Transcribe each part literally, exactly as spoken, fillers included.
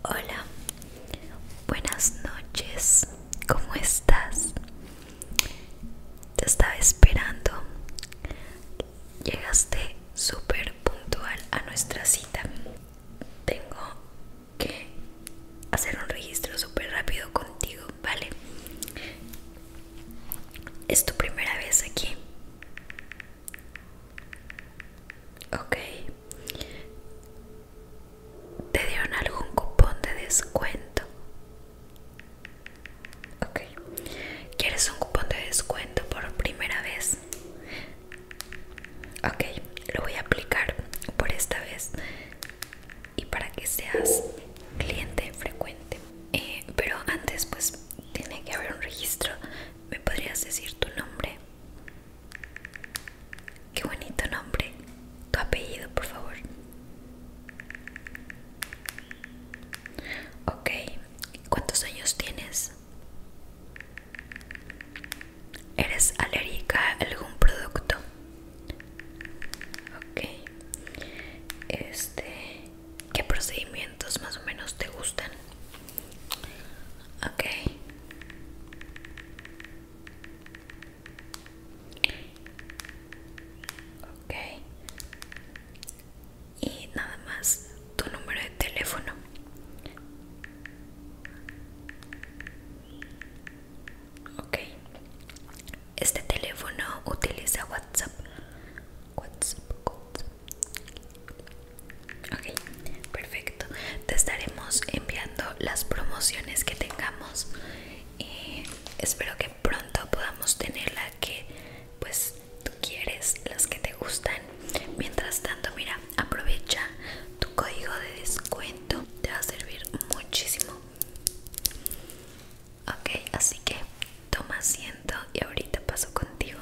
Hola, buenas noches, ¿cómo estás? Te estaba esperando. Llegaste súper puntual a nuestra cita. Tengo que hacer un registro súper rápido contigo, ¿vale? ¿Es tu primera vez aquí? Ok. ¿Te dieron algún cupón de descuento? Ok. ¿Quieres un cupón de descuento por primera vez? Ok, lo voy a aplicar por esta vez y para que seas cliente frecuente. Eh, pero antes pues tiene que haber un registro. ¿Me podrías decir tu nombre? Qué bonito nombre. Tu apellido, por favor. Ok, ¿cuántos años tienes? ¿Eres alérgica a algún producto? Ok. Este, ¿qué procedimientos más o menos te gustan? Ok. Ok. Y nada más, tu número de teléfono. Ok. Este teléfono utiliza WhatsApp. WhatsApp, WhatsApp. Ok, perfecto. Te estaremos enviando las promociones que tengamos y espero que pronto podamos tener la que pues tú quieres, las que te gustan. Mientras tanto, mira, aprovecha tu código de descuento, te va a servir muchísimo. Ok, así que toma asiento y ahorita paso contigo.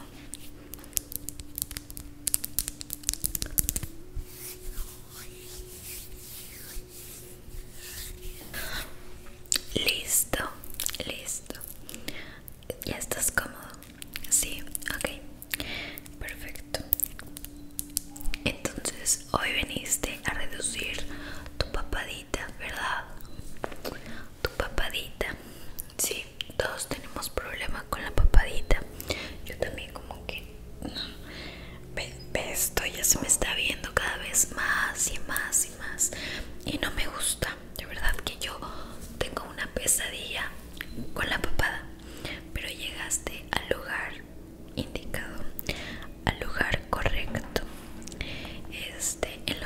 Listo, listo. ¿Ya estás cómodo? Sí, ok, perfecto. Entonces, hoy viniste a reducir tu papadita, ¿verdad? Tu papadita. Sí, todos tenemos problemas con la papadita. Yo también como que... No. Ve, ve esto, ya se me está viendo cada vez más y más y más. Y no me gusta. De verdad que yo tengo una pesadilla con la papada. Pero llegaste al lugar indicado, al lugar correcto. Este, en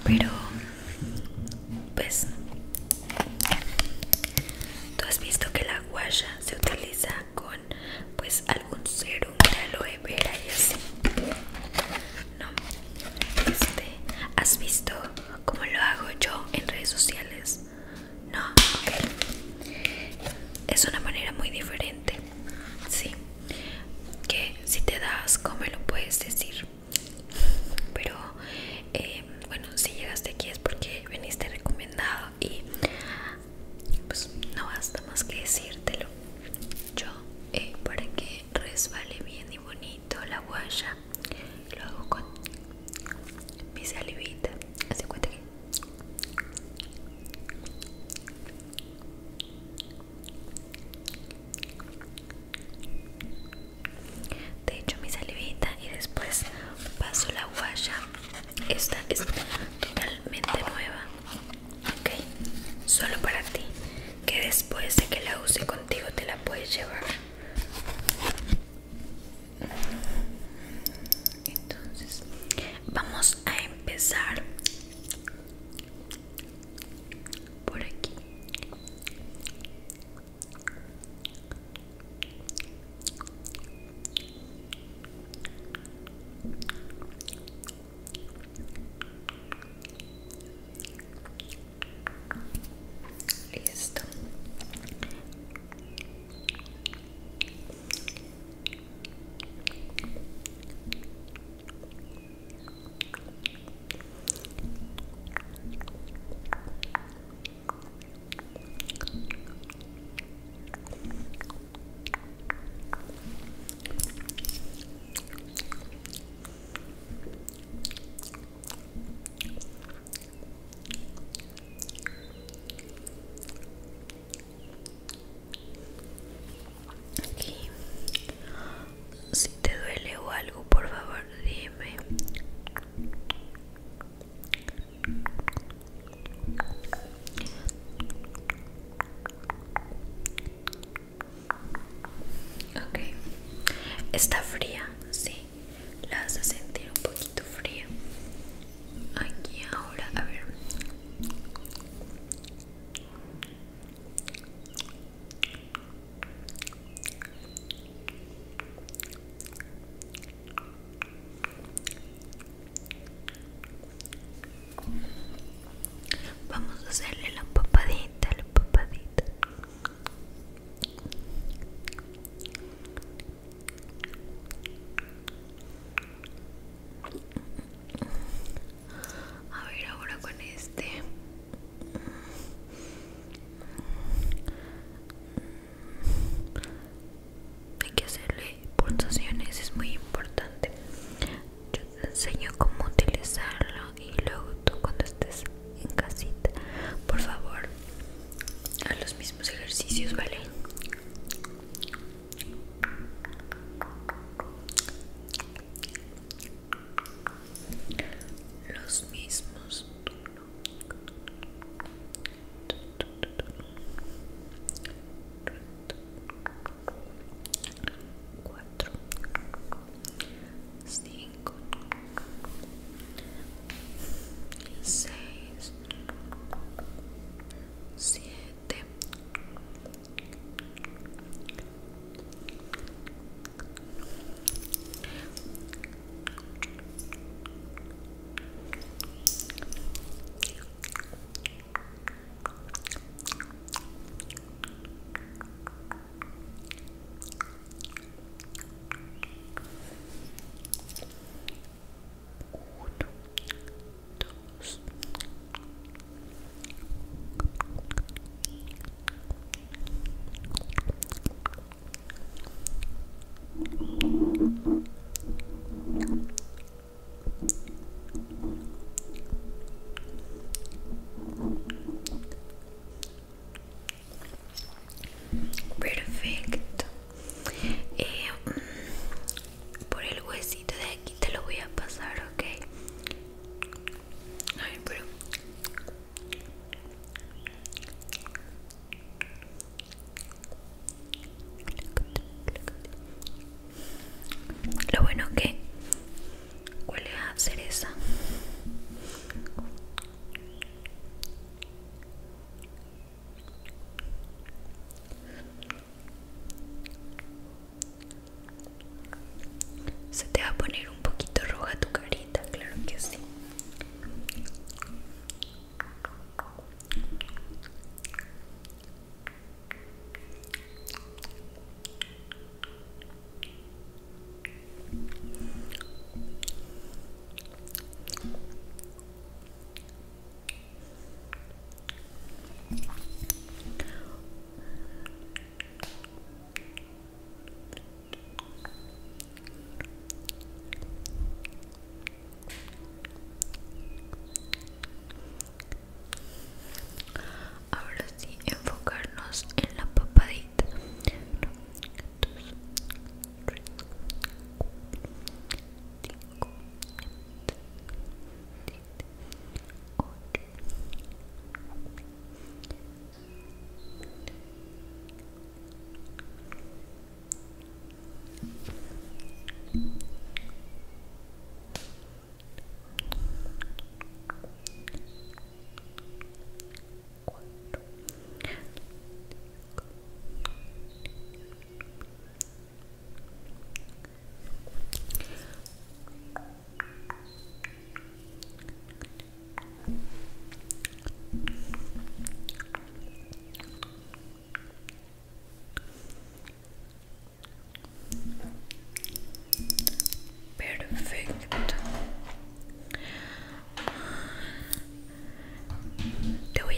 pero pues tú has visto que la guasha se utiliza con pues algún serum de aloe vera y así, ¿no? Este, ¿has visto cómo lo hago yo en redes sociales? No, ok. Es una manera muy diferente, sí, que si te das asco me lo puedes decir, pero eh, bueno, si llegaste aquí es porque viniste recomendado y pues no basta más que decírtelo. Yo eh, para que resbale bien y bonito la guaya lo hago con mi salivita. Haz de cuenta que te echo mi salivita y después paso la guaya. Esta es totalmente nueva, ok, solo para ti, que después de que la use contigo te la puedes llevar. Entonces vamos a empezar por aquí. Listo. Aquí. Si te duele o algo, por favor, dime. Ok. Está fría, sí. La vas a sentir un poquito fría. Aquí ahora, a ver. Vamos a hacerle la papadita, la papadita. A ver ahora con este. Hay que hacerle pulsaciones, es muy importante. Yo te enseño cómo utilizarlo y luego tú cuando estés en casita, por favor,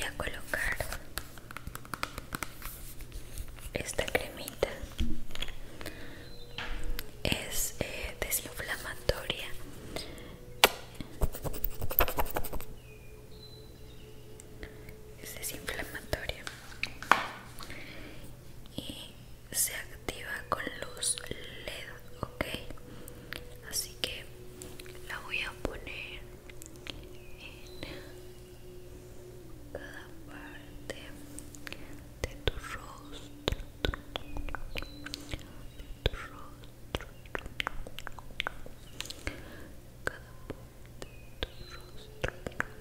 a colocar esta cremita. Es eh, desinflamatoria. Es desinflamatoria y se activa con luz L E D, ok. Así que la voy a poner en cada parte de tu rostro, de tu rostro, cada parte de tu rostro,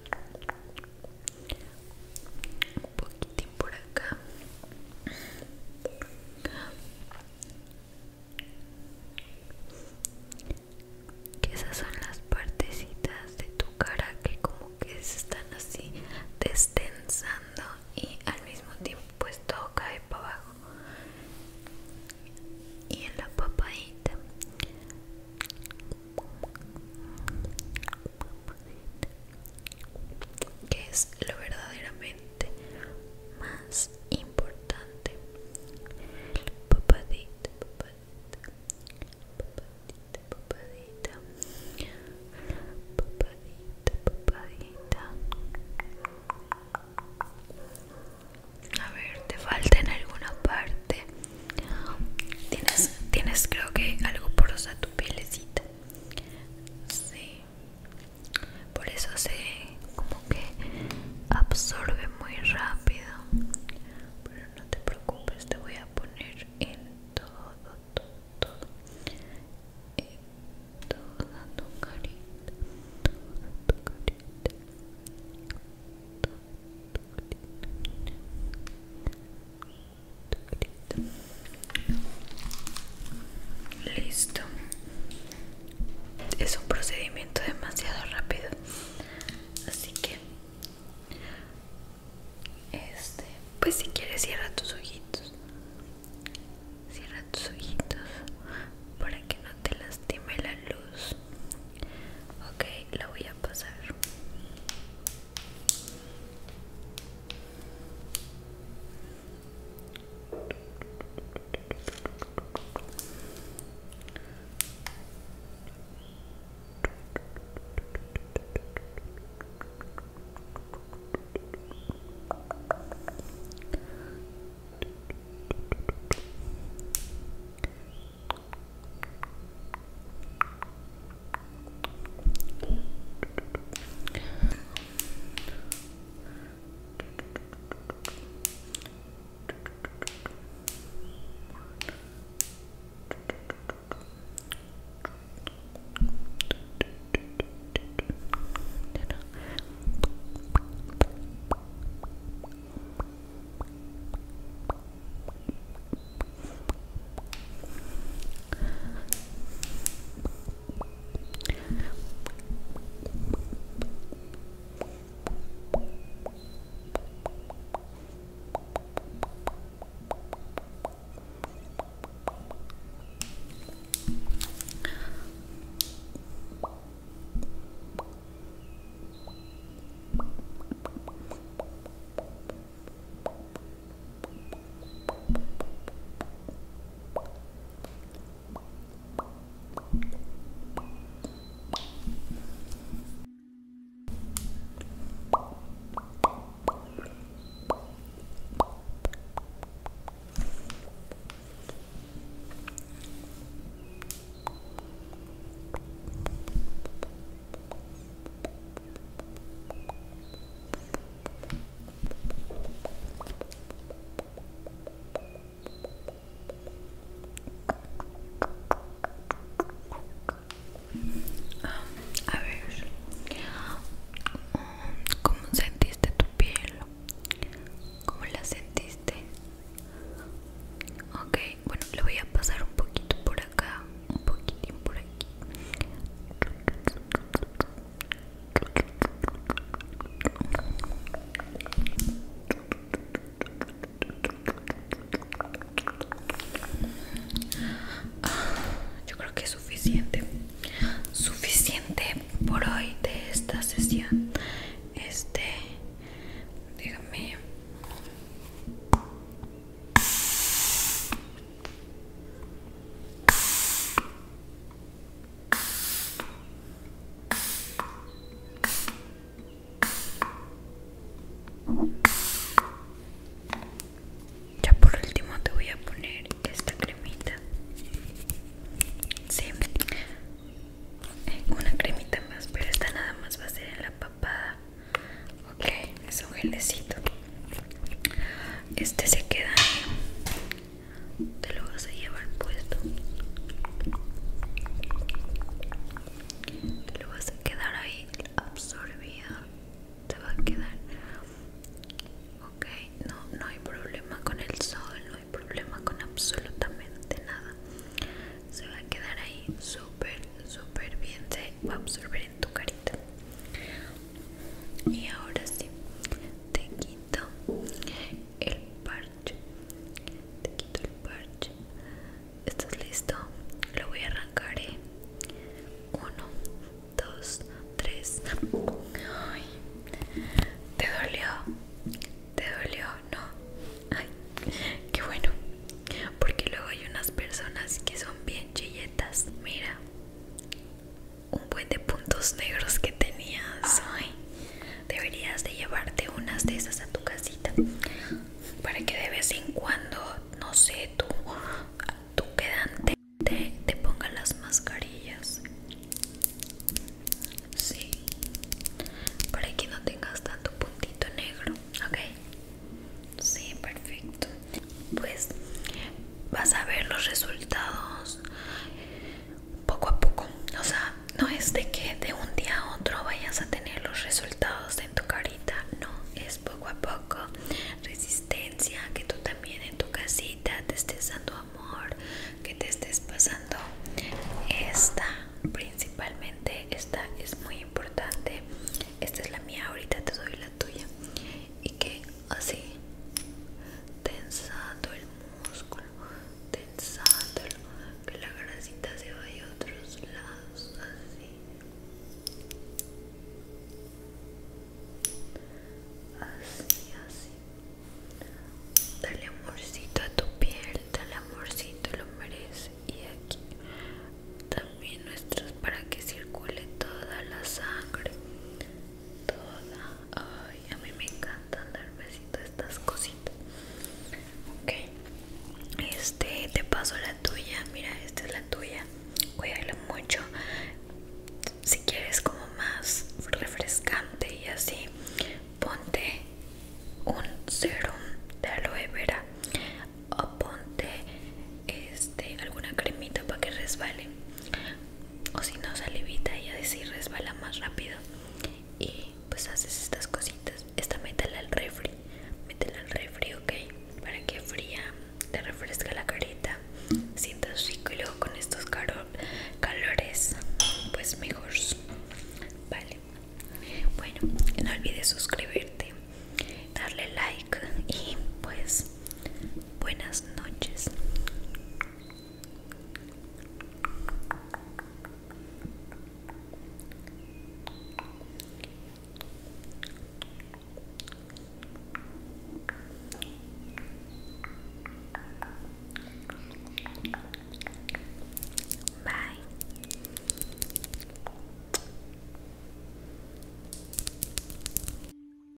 un poquitín por acá, que esas son las partecitas de tu cara que como que se están así destensando y al mismo tiempo pues todo cae para abajo. Y en la papadita, que es lo verdaderamente más importante, papadita, papadita, papadita, papadita, papadita, papadita. A ver, ¿te falta en alguna parte? Tienes, tienes creo que algo porosa tu pielecita. Sí, por eso se como que absorbe muy rápido. Pero no te preocupes, te voy a poner en todo, todo, todo, en toda tu carita, toda tu carita, tu carita. Listo. Es un procedimiento demasiado rápido, así que este, pues si quieres cierra tus ojitos, cierra tus ojitos para que no te lastime la luz. Ok, la voy a pasar. Ya por último te voy a poner esta cremita. Sí, eh, una cremita más, pero esta nada más va a ser en la papada. Ok, es un gelecito.